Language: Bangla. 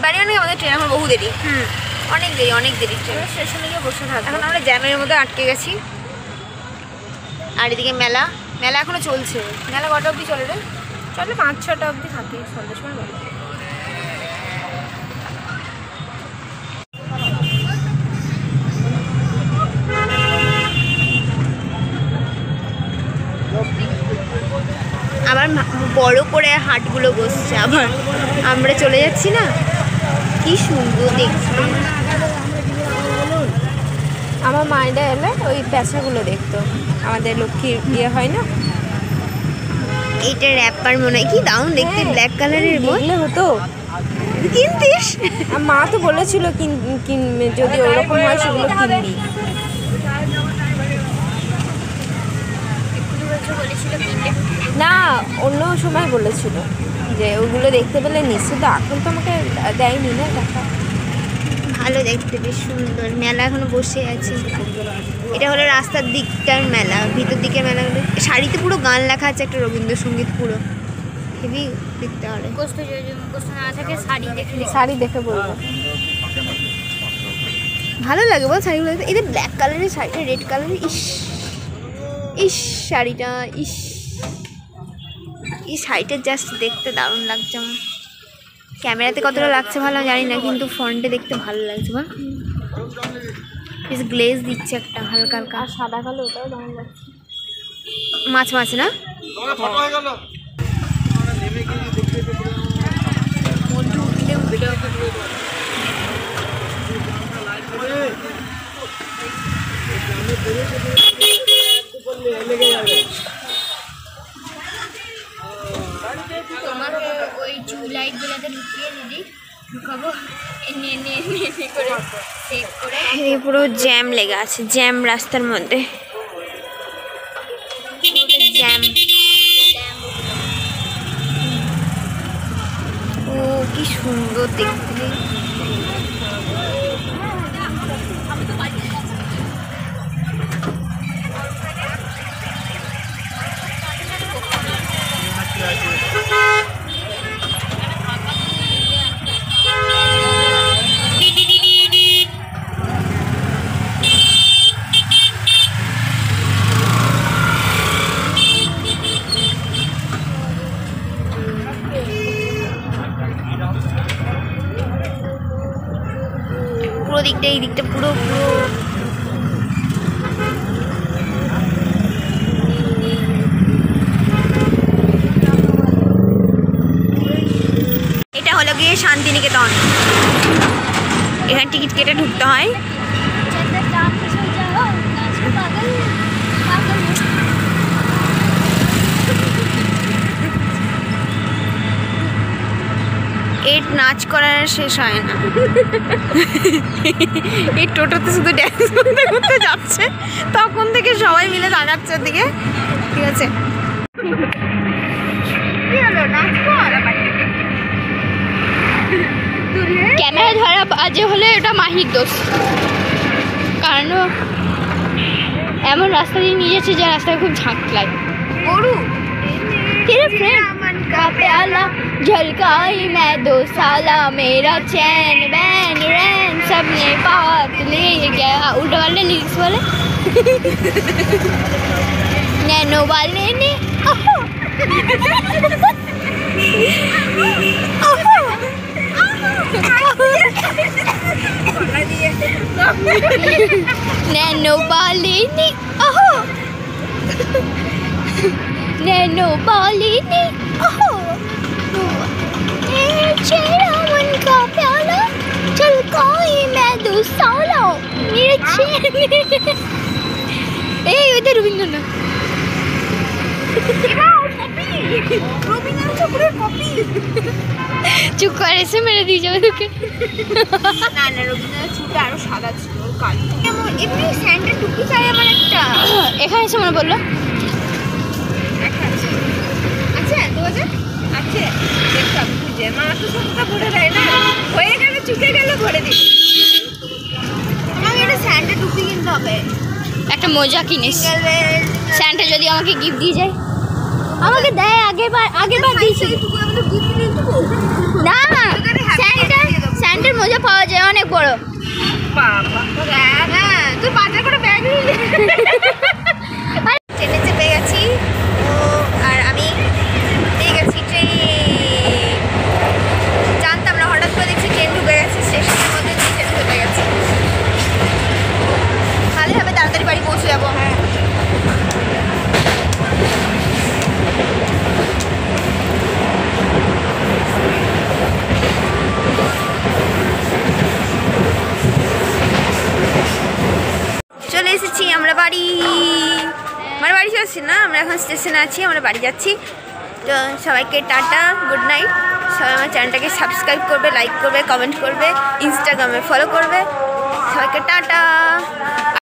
বাড়ি অনেক আমাদের ট্রেন এখন বহু দেরি। অনেক দেরি ট্রেন। স্টেশনে গিয়ে বসে থাকবো। এখন আমরা জ্যামের মধ্যে আটকে গেছি। আর এদিকে মেলা এখনো চলছে। মেলা কটা অবধি চলে রে? চলে 5-6টা অবধি থাকে, সন্ধ্যের সময় বন্ধ। আবার বড় করে হাটগুলো বসছে, আবার আমরা চলে যাচ্ছি না, কি সুন্দর দেখছি। আমার মায়েরা এলে ওই পেঁচাগুলো দেখতো, আমাদের লক্ষ্মীর বিয়ে হয় না, এইটা র্যাপার মনে হয়, কি দারুণ দেখতে, ব্ল্যাক কালারের বললে হতো কিনতিস। মা তো বলেছিল যদি ওরকম হয় সেগুলো কিনবি। না, অন্য সময় বলেছিল যে ওগুলো দেখতে পেলে নিশ্চয়, তো এখন তো আমাকে দেয়নি না টাকা। ভালো দেখতে, বেশ সুন্দর। মেলা এখনো বসে আছে। এটা হলো রাস্তার দিকটার মেলা, ভিতর দিকের মেলাগুলো শাড়িতে পুরো গান লেখা আছে, একটা রবীন্দ্রসঙ্গীত পুরো হেভি দেখতে হবে। শাড়ি দেখে বলবো ভালো লাগে বল শাড়িগুলো। এটা ব্ল্যাক কালারের শাড়িটা, রেড কালারের, ইস শাড়িটা, এই শাড়িটা জাস্ট দেখতে দারুণ লাগছে আমার। ক্যামেরাতে কতটা লাগছে ভালো জানি না, কিন্তু ফ্রন্টে দেখতে ভালো লাগছে। বল বেশ গ্লেজ দিচ্ছে একটা হালকা হালকা, সাদা কালো, ওটাও দারুণ লাগছে। মাছ না তোমাকে ওই লাইটগুলোতে ঢুকিয়ে দিদি, ঢুকাবো করে সেভ করে। পুরো জ্যাম লেগে আছে, জ্যাম রাস্তার মধ্যে, জ্যাম। ও কি সুন্দর দেখতে। পুরো দিকটা, এই দিকটা পুরো এটা হলো গিয়ে শান্তিনিকেতন। এখানে টিকিট কেটে ঢুকতে হয়। এর নাচ করার শেষ হয় না। এই টোটোতে শুধু ড্যান্স করতে করতে যাচ্ছে, তখন থেকে সবাই মিলে তাকাচ্ছে দিকে। ঠিক আছে, ক্যামেরা ধরা বাজে হলে এটা মাহির দোষ, কারণ এমন রাস্তা দিয়ে নিয়ে যাচ্ছে যে রাস্তায় খুব ঝাঁক লাগে। का प्याला झलकाई मैं 2 साला, मेरा चैन बैन रैन सब ये बात ले गया। उल्टा वाले लिरिक्स वाले नैनो वाले ने नैनो वाले ने नैनो वाले ने चेहरा मन का प्याला झलकाई मैं 2 साला, मेरा चैन। এই ওইটা রবীন্দ্রনাথ, রবীন্দ্রনাথ ঠাকুরের কপি। চুপ করে এসে মেরে দিয়ে যাবে তোকে। না না, রবীন্দ্রনাথ চুলটা আরো সাদা ছিল, কালো। এমনি স্যান্ডেল টুপি চাই আমার একটা। এখানে এসে মনে বললো আচ্ছা তো আছে আছে, দেখতাম খুঁজে। মা তো সবটা ভরে দেয় না, হয়ে গেলে চুকে গেলে ভরে দিই। আমাকে একটা স্যান্ডেল টুপি কিনতে হবে। একটা মোজা কিনিস, স্যান্ডেল যদি আমাকে গিফট দিয়ে যায়। আমাকে দেয়, আগেরবার দিয়েছি। না অনেক বড়। হ্যাঁ তুই বাজার করে ব্যাগ নিলি। ট্রেনে চেপে গেছি ও আর আমি পেয়ে গেছি ট্রেন। জানতাম না, হঠাৎ করে দেখছি ট্রেন ঢুকে গেছে স্টেশনের মধ্যে, ট্রেন ঢুকে গেছে। ভালো হবে, তাড়াতাড়ি বাড়ি পৌঁছে যাবো। হ্যাঁ চলে এসেছি আমরা বাড়ি। আমার বাড়ি যাচ্ছি না, আমরা এখন স্টেশনে আছি, আমরা বাড়ি যাচ্ছি। তো সবাইকে টাটা, গুড নাইট। সবাই আমার চ্যানেলটাকে সাবস্ক্রাইব করবে, লাইক করবে, কমেন্ট করবে, ইনস্টাগ্রামে ফলো করবে। সবাইকে টাটা।